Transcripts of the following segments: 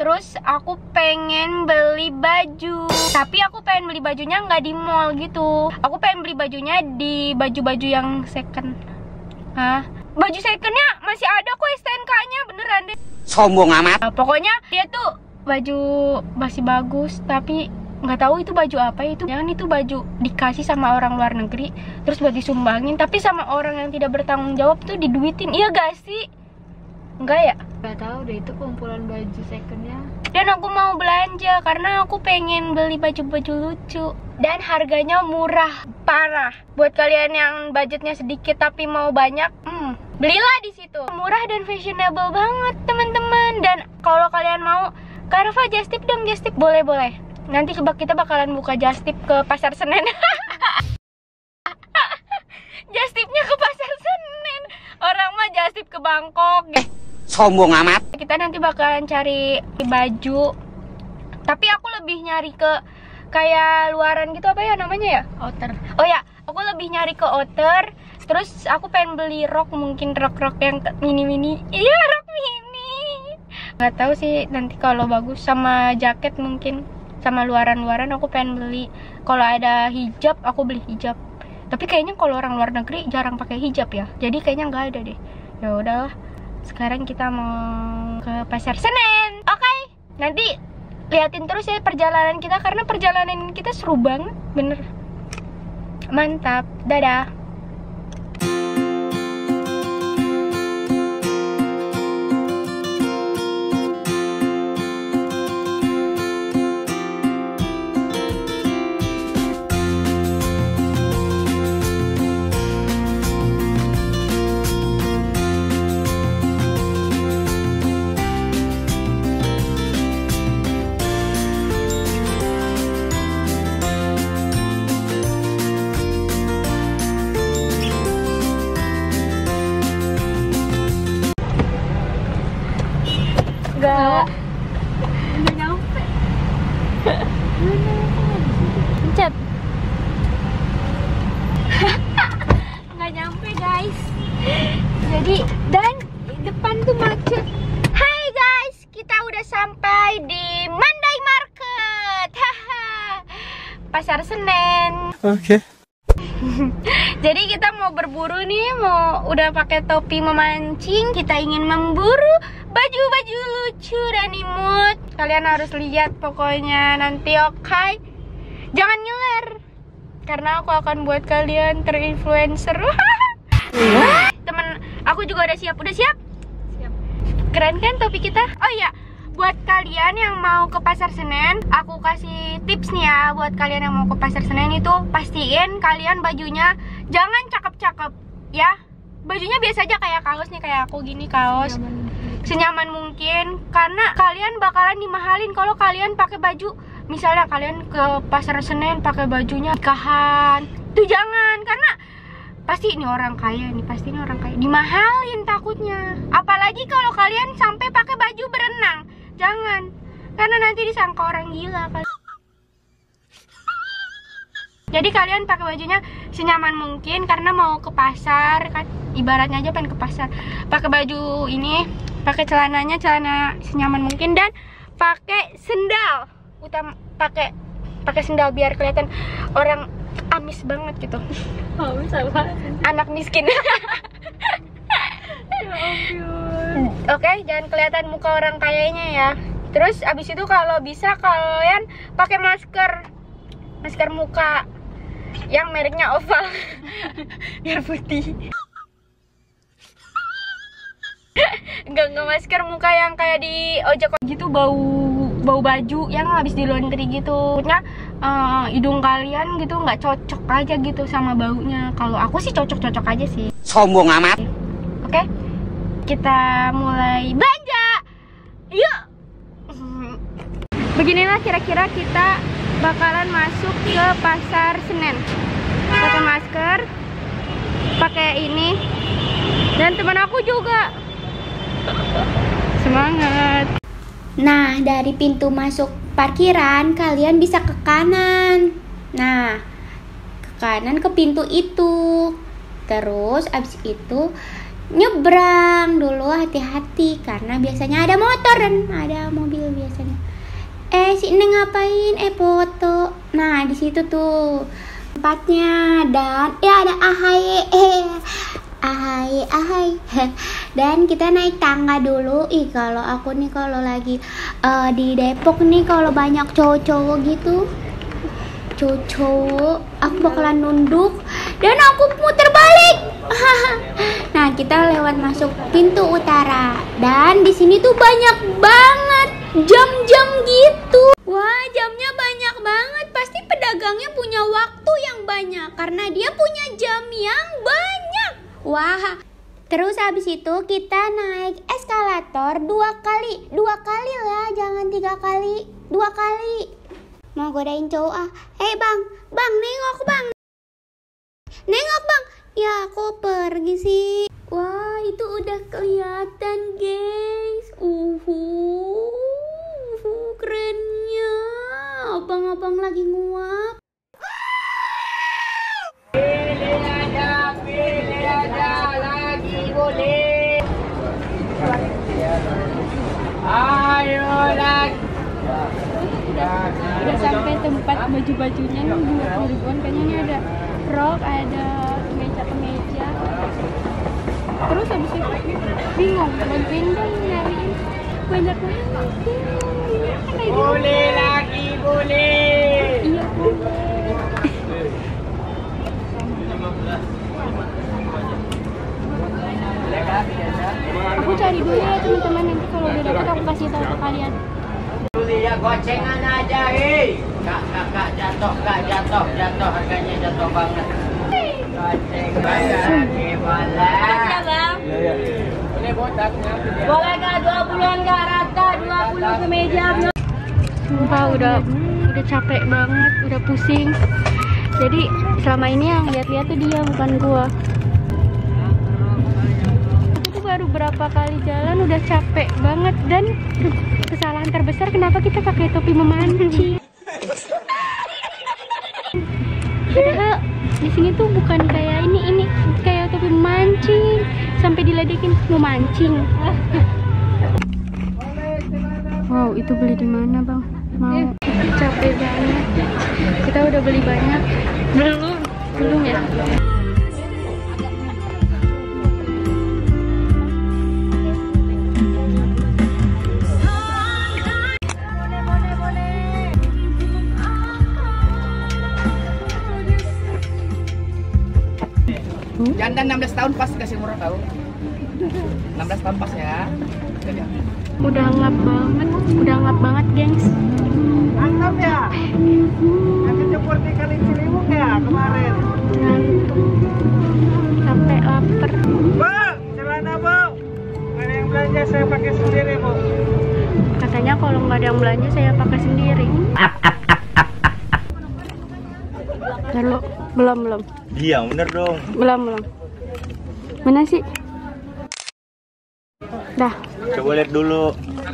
Terus aku pengen beli baju. Tapi aku pengen beli bajunya nggak di mall gitu. Aku pengen beli bajunya di baju-baju yang second. Hah? Baju secondnya masih ada kok STNK-nya, beneran deh. Sombong amat. Pokoknya dia tuh baju masih bagus, tapi nggak tahu itu baju apa itu. Jangan itu baju dikasih sama orang luar negeri, terus buat disumbangin, tapi sama orang yang tidak bertanggung jawab tuh diduitin. Iya gak sih? Enggak ya? Gak tahu deh, itu kumpulan baju secondnya. Dan aku mau belanja karena aku pengen beli baju-baju lucu dan harganya murah parah. Buat kalian yang budgetnya sedikit tapi mau banyak, belilah di situ. Murah dan fashionable banget teman-teman. Dan kalau kalian mau, Karva just tip dong, just tip. Boleh. Nanti kita bakalan buka just tip ke Pasar Senen. Just tipnya ke Pasar Senen. Orang mah just tip ke Bangkok. Sombong amat. Kita nanti bakalan cari baju. Tapi aku lebih nyari ke kayak luaran gitu, apa ya namanya ya? Outer. Oh ya, aku lebih nyari ke outer. Terus aku pengen beli rok, mungkin rok yang mini-mini. Iya, rok mini. Gak tahu sih nanti kalau bagus, sama jaket mungkin. Sama luaran-luaran aku pengen beli. Kalau ada hijab, aku beli hijab. Tapi kayaknya kalau orang luar negeri jarang pakai hijab ya. Jadi kayaknya nggak ada deh. Ya udahlah. Sekarang kita mau ke Pasar Senen. Oke. Nanti liatin terus ya perjalanan kita, karena perjalanan kita seru banget, bener. Mantap. Dadah. Enggak. Udah nyampe. Pencet. Nggak nyampe guys. Jadi dan depan tuh macet. Hai guys, kita udah sampai di Mandai Market. Pasar Senen. Oke. Jadi kita mau berburu nih, udah pakai topi memancing. Kita ingin memburu baju-baju lucu dan imut. Kalian harus lihat pokoknya nanti, oke? Jangan ngiler, karena aku akan buat kalian terinfluencer. Temen aku juga udah siap. Udah siap? Siap. Keren kan topi kita? Oh iya, buat kalian yang mau ke Pasar Senen, aku kasih tips nih ya. Buat kalian yang mau ke Pasar Senen itu, pastiin kalian bajunya jangan cakep-cakep ya. Bajunya biasa aja, kayak kaos nih, kayak aku gini, kaos senyaman mungkin, karena kalian bakalan dimahalin kalau kalian pakai baju. Misalnya kalian ke Pasar Senen pakai bajunya nikahan, tuh jangan, karena pasti ini orang kaya nih, pasti ini orang kaya, dimahalin takutnya. Apalagi kalau kalian sampai pakai baju berenang, jangan, karena nanti disangka orang gila kan. Jadi kalian pakai bajunya senyaman mungkin, karena mau ke pasar kan, ibaratnya aja pengen ke pasar. Pakai baju ini, pakai celananya celana senyaman mungkin, dan pakai sendal. Pakai sendal biar kelihatan orang amis banget gitu. Amis apa? Anak miskin. Oke, jangan kelihatan muka orang kayanya ya. Terus abis itu kalau bisa kalian pakai masker muka yang mereknya Oval. Biar putih. Enggak masker muka yang kayak di ojek gitu, bau baju yang habis di laundry gitu. Maksudnya hidung kalian gitu nggak cocok aja gitu sama baunya. Kalau aku sih cocok aja sih. Sombong amat. Oke, kita mulai belanja. Yuk. Beginilah kira-kira kita bakalan masuk ke Pasar Senen. Pakai masker, pakai ini, dan teman aku juga. Semangat. Nah, dari pintu masuk parkiran kalian bisa ke kanan. Nah, ke kanan ke pintu itu. Terus abis itu nyebrang dulu, hati-hati karena biasanya ada motor dan ada mobil biasanya. Si Neng ngapain? Foto. Nah, di situ tuh tempatnya. Dan ada Ahaye. Ahai. Dan kita naik tangga dulu. Kalau aku nih kalau lagi di Depok nih, kalau banyak cowok-cowok gitu, aku bakalan nunduk dan aku muter balik. Nah, kita lewat masuk pintu utara. Dan di sini tuh banyak banget jam-jam gitu. Wah, jamnya banyak banget. Pasti pedagangnya punya waktu yang banyak karena dia punya jam yang banyak. Wah, terus habis itu kita naik eskalator 2 kali lah, jangan 3 kali, 2 kali. Mau godain cowok bang, nengok bang. Ya, kok pergi sih? Wah, itu udah kelihatan guys. Kerennya. Abang-abang lagi nguap. Pilih aja, lagi boleh. Ayo lagi. Udah sampai tempat baju-bajunya nih 20 ribuan. Kayaknya ini ada rok, ada kemeja. Terus habis itu bingung, bantuin dong nyariin. Banyak banget. Boleh lagi, boleh. Iya, boleh. Aku cari dulu ya teman-teman, nanti kalau udah dapet aku kasih tahu ke kalian. Ya gocengan aja, Kak jatuh harganya jatuh banget. Gocengan gimana? Bang. Boleh botaknya. Boleh nggak 20-an nggak rata, 20 ke meja. Sumpah udah capek banget, udah pusing. Jadi selama ini yang lihat-lihat tuh dia, bukan gua. Aku baru berapa kali jalan udah capek banget. Dan kesalahan terbesar, kenapa kita pakai topi memancing? Padahal di sini tuh bukan kayak ini kayak topi memancing sampai diledekin mau mancing. Wow, itu beli di mana bang? Mau? Capek banget. Kita udah beli banyak. Belum ya. Jantan 16 tahun pas kasih murah tahu. 16 tahun pas ya. Udah ngap banget gengs. Mantap ya. Yang kejebur di Kali Ciliwung ya kemarin. Ngantuk. Sampai lapar. Bu, celana bu. Ada yang belanja saya pakai sendiri bu. Katanya kalau nggak ada yang belanja saya pakai sendiri. Belum. Iya, bener dong. Belum. Mana sih? Dah. Coba lihat dulu.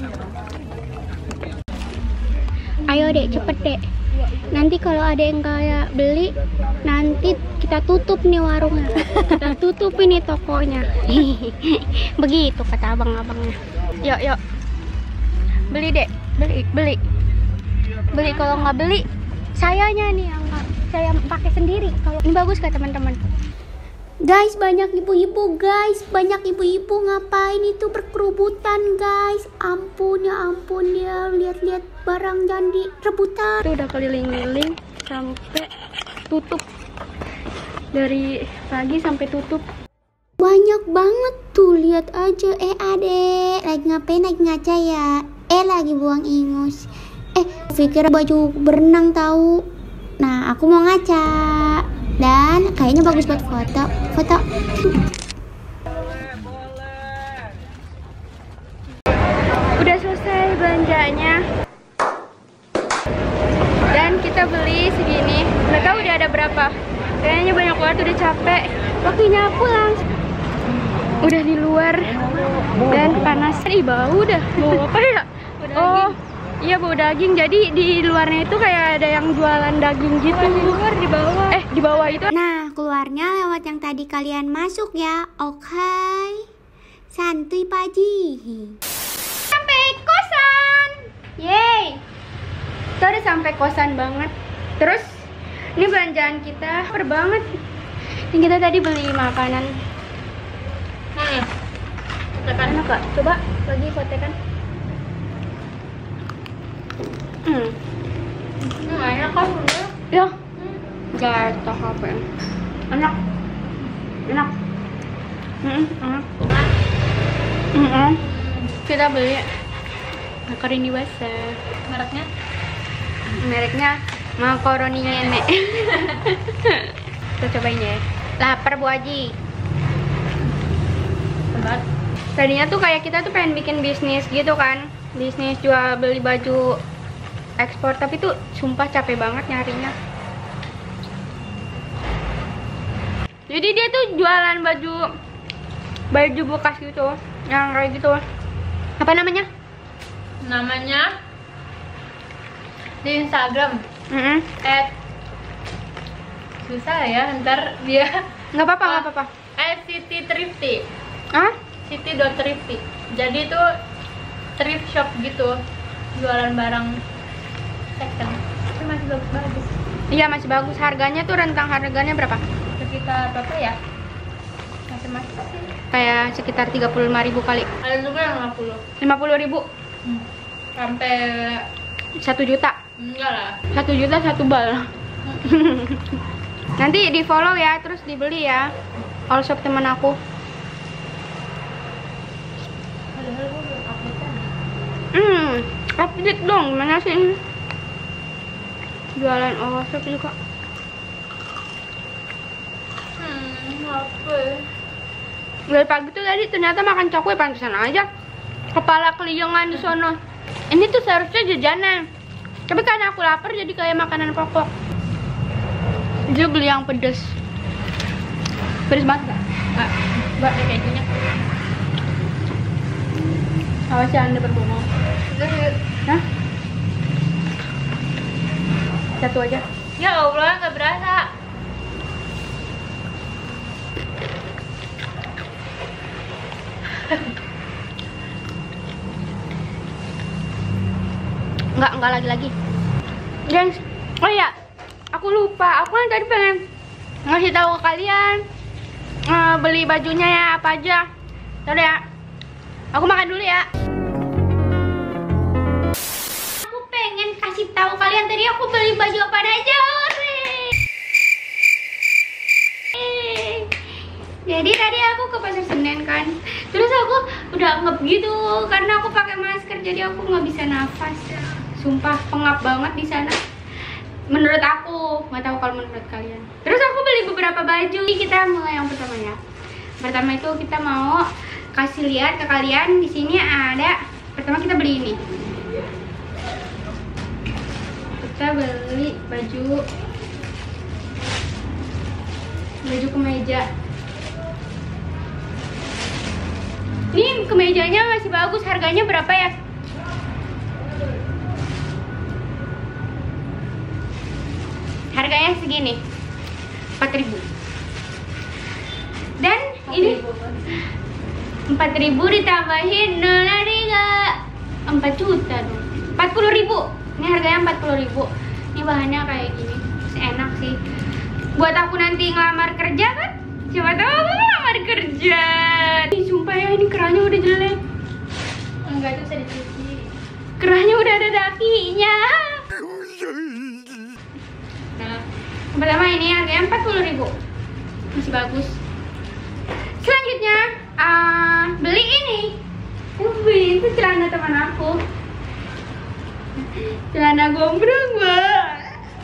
Ayo dek, cepet dek. Nanti kalau ada yang kayak beli, nanti kita tutup nih warungnya. Kita tutup ini tokonya. Begitu kata abang-abangnya. Yuk. Beli dek, beli. Kalau nggak beli, sayanya nih yang nggak. Saya pakai sendiri. Kalau ini bagus kah teman-teman? Guys, banyak ibu-ibu ngapain itu berkerubutan guys. Ampun ya, lihat-lihat barang jangan direbutan. Itu udah keliling-keliling sampai tutup. Dari pagi sampai tutup. Banyak banget tuh, lihat aja. Adek, lagi ngapain? Lagi ngaca ya? Lagi buang ingus. Pikir baju berenang tahu. Nah, aku mau ngaca. Dan kayaknya bagus buat foto. Udah selesai belanjanya. Dan kita beli segini. Nggak tahu udah ada berapa. Kayaknya banyak banget, udah capek. Waktunya pulang. Udah di luar dan panas. Bau dah. Bau apa ya? Oh, iya bau daging. Jadi di luarnya itu kayak ada yang jualan daging gitu. Di luar, di bawah. Di bawah itu. Nah, keluarnya lewat yang tadi kalian masuk ya. Oke. Santuy Pak Haji. Sampai kosan. Yeay. sampai kosan banget. Terus ini belanjaan kita lapar banget. Ini kita tadi beli makanan. Enak gak? Coba lagi fotekan. Enak kan? Ya. Jatuh HP. Enak. Enak. Enak. Kita beli makaroni basah. Mereknya? Mereknya makaroni nenek. Kita cobain ya. Lapar Bu Haji. Tempat. Tadinya tuh kayak kita tuh pengen bikin bisnis gitu kan, bisnis jual beli baju ekspor, tapi tuh sumpah capek banget nyarinya. Jadi dia tuh jualan baju bekas gitu, yang kayak gitu. Apa namanya? Namanya di Instagram susah ya, ntar dia Nggak apa-apa. City Thrifty. Ah? City.thrifty. Jadi itu thrift shop gitu, jualan barang second. Tapi masih bagus-bagus. Iya masih bagus. Harganya tuh rentang harganya berapa? Sekitar berapa ya? Masih sih. Kayak sekitar 35.000 kali. Ada juga yang 50. 50.000. Sampai 1 juta. enggak lah. 1 juta 1 bal. Nanti di follow ya, terus dibeli ya. All shop teman aku. Padahal gue belum update kan. Update dong, gimana sih ini? Jualan all shop juga. Apa? Dari pagi tuh tadi ternyata makan cokwe, pantesan aja kepala keliengan di sono. Ini tuh seharusnya jajanan, tapi karena aku lapar jadi kayak makanan pokok. Dia beli yang pedes. Pedes banget gak? Mbak ada kejunya. Awas ya Anda berbohong. Hah? Satu aja. Ya Allah, nggak berasa. Enggak lagi. Gengs, oh ya, aku lupa. Aku kan tadi pengen ngasih tahu ke kalian beli bajunya ya apa aja. Udah ya, aku makan dulu ya. Aku pengen kasih tahu kalian tadi aku beli baju apa aja. Jadi tadi aku ke Pasar Senen kan, terus aku udah ngep gitu karena aku pakai masker, jadi aku nggak bisa nafas. Sumpah pengap banget di sana. Menurut aku, nggak tahu kalau menurut kalian. Terus aku beli beberapa baju. Kita mulai yang pertama ya. Pertama itu kita mau kasih lihat ke kalian di sini ada. Pertama kita beli ini. Kita beli baju kemeja. Ini kemejanya masih bagus. Harganya berapa ya? Harganya segini, 4.000. Dan ini 4.000 ditambahin $3, 4 juta dong. 40.000. Ini harganya 40.000. Ini bahannya kayak gini. Enak sih. Buat aku nanti ngelamar kerja kan? Siapa tahu aku ngelamar kerja. Ih, sumpah ya ini kerahnya udah jelek. Enggak, itu bisa dicuci. Kerahnya udah ada dakinya. Nah, pertama ini harganya 40.000. Masih bagus. Selanjutnya beli ini. Beli itu celana teman aku. Celana gombrong banget.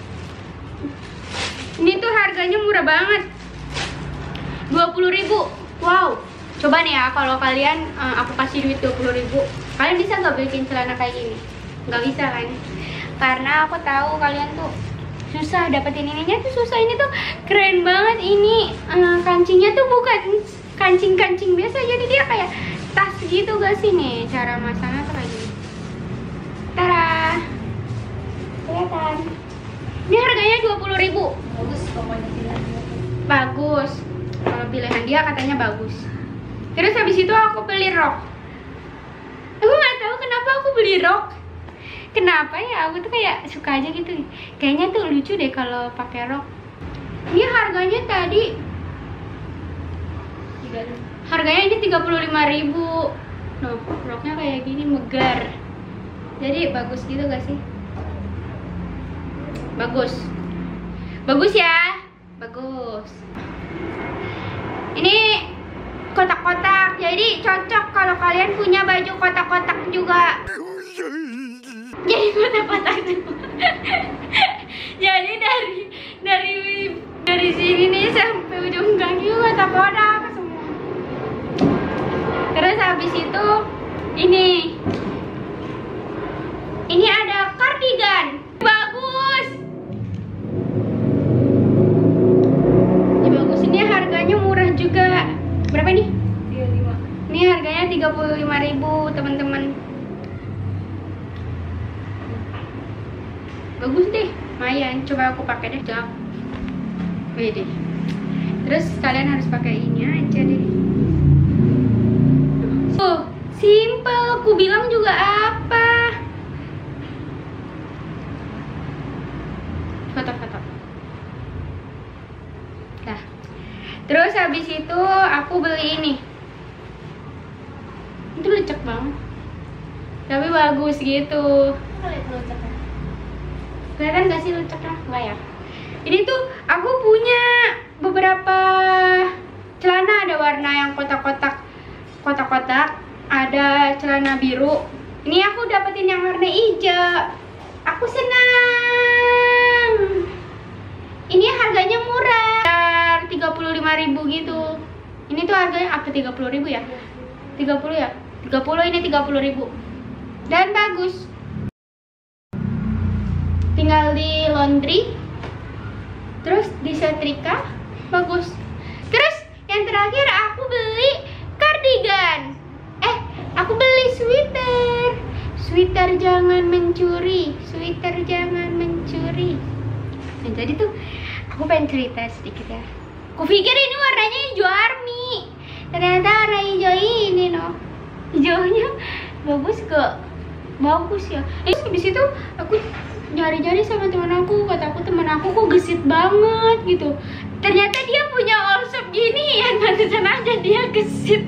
Ini tuh harganya murah banget, 20.000. Wow. Coba nih ya, kalau kalian aku kasih duit 20.000, kalian bisa nggak bikin celana kayak gini? Nggak bisa kan? Karena aku tahu kalian tuh susah dapetin ininya tuh susah. Ini tuh keren banget. Ini kancingnya tuh bukan kancing-kancing biasa, jadi dia kayak tas gitu gak sih? Nih cara masangnya tuh kayak gini. Tara, kelihatan. Ini harganya 20.000. Bagus pokoknya pilihannya. Bagus. Kalau pilihan dia katanya bagus. Terus habis itu aku beli rok. Aku nggak tahu kenapa aku beli rok. Kenapa ya? Aku tuh kayak suka aja gitu. Kayaknya tuh lucu deh kalau pakai rok. Ini harganya tadi ini 35.000. Loh, roknya kayak gini megar. Jadi bagus gitu gak sih? Bagus. Bagus ya? Bagus. Ini kotak-kotak. Jadi cocok kalau kalian punya baju kotak-kotak juga. Jadi kotak-kotak juga. Jadi dari sini nih sampai ujung kaki kotak-kotak semua. Terus habis itu ini ada kardigan. Bagus. Ini bagus. Ini harganya murah juga. Berapa nih? 35. Ini harganya 35.000, teman-teman. Bagus deh, lumayan. Coba aku pakai deh, jam. Wede. Terus kalian harus pakai ini aja deh. Simple. Aku bilang juga apa? Foto-foto. Nah. Terus habis itu aku beli ini. Itu lecek banget. Tapi bagus gitu. Kelihatan gak sih leceknya? Enggak ya? Ini tuh aku punya beberapa celana, ada warna yang kotak-kotak, ada celana biru. Ini aku dapetin yang warna hijau. Aku senang. Ini harganya murah, 35.000 gitu. Ini tuh harganya apa, 30.000 ya? 30 ya? 30, ini 30.000. Dan bagus. Tinggal di laundry, terus disetrika, bagus. Terus yang terakhir aku beli kardigan. Aku beli sweater jangan mencuri, Nah, jadi tuh aku pengen cerita sedikit ya. Aku pikir ini warnanya hijau army, ternyata warna hijau ini noh. Hijaunya bagus kok, bagus ya. Terus habis itu aku nyari-nyari sama teman aku, kata aku teman aku kok gesit banget gitu. Ternyata dia punya all shop gini ya, pantesan aja dia gesit.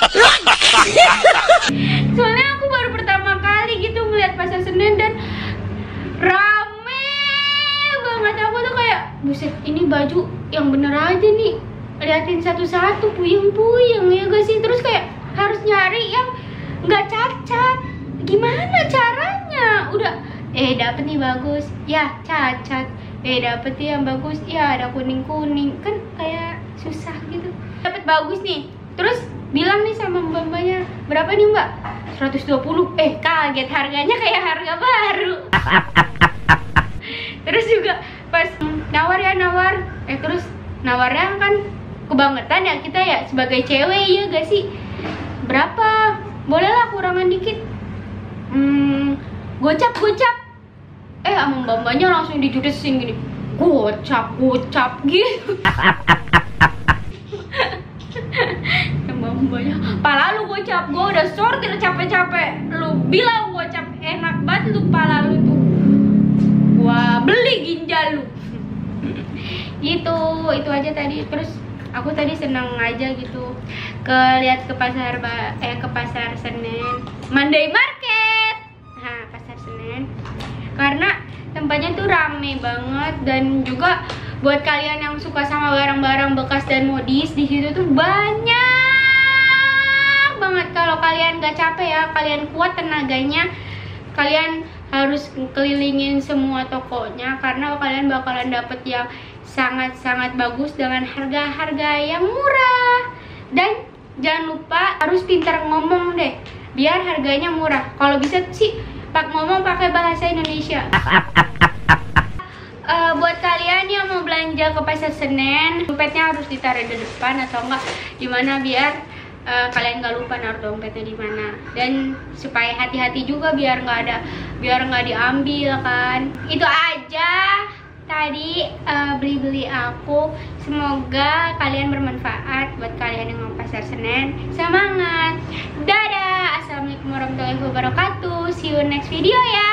Soalnya aku baru pertama kali gitu ngeliat pasar Senen dan rame banget. Aku tuh kayak, buset, ini baju yang bener aja nih. Liatin satu-satu, puyeng-puyeng ya gak sih? Terus kayak harus nyari yang nggak cacat. Gimana caranya? Udah dapet nih bagus, ya cacat. Dapet yang bagus, ya ada kuning-kuning. Kan kayak susah gitu. Dapet bagus nih, terus bilang nih sama mbak-mbaknya, berapa nih mbak? 120. Kaget, harganya kayak harga baru. Terus juga pas nawar, terus nawarnya kan kebangetan ya kita ya sebagai cewek, ya gak sih? Berapa? Bolehlah kurangan dikit. Gocap. Sama mbak-mbaknya langsung dijudesin gini. Gocap gitu. Mbak-mbaknya, pala lu gocap, gue udah sortir capek-capek. Lu bilang gocap enak banget lu, pala lu tuh. Gua beli ginjal lu. Gitu, itu aja tadi. Terus aku tadi seneng aja gitu lihat ke pasar Senen, Monday Market. Nah, pasar Senen. Karena tempatnya tuh rame banget, dan juga buat kalian yang suka sama barang-barang bekas dan modis, di situ tuh banyak banget. Kalau kalian gak capek ya, kalian kuat tenaganya, kalian harus kelilingin semua tokonya, karena kalian bakalan dapet yang sangat-sangat bagus dengan harga-harga yang murah. Dan jangan lupa harus pintar ngomong deh, biar harganya murah. Kalau bisa sih ngomong pakai bahasa Indonesia. Buat kalian yang mau belanja ke pasar Senen, dompetnya harus ditaruh di depan atau enggak dimana, biar kalian nggak lupa naruh dompetnya di mana. Dan supaya hati-hati juga biar nggak diambil kan. Itu aja tadi beli-beli aku. Semoga kalian bermanfaat. Buat kalian yang mau pasar Senen, semangat. Dadah, assalamualaikum warahmatullahi wabarakatuh. See you next video ya.